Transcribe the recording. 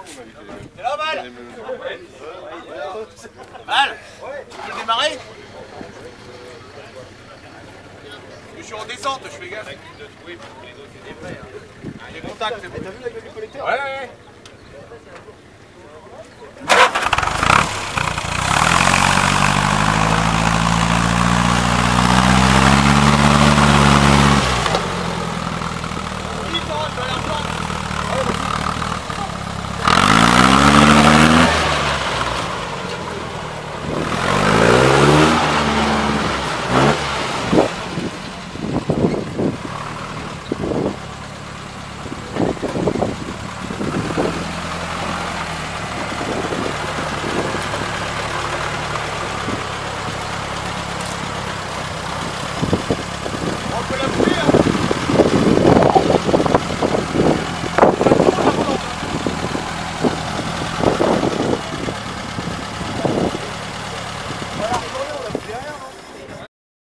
T'es là, Val? Val, tu veux démarrer? Je suis en descente, je fais gaffe. J'ai contact. T'as vu la gueule du collecteur? Ouais.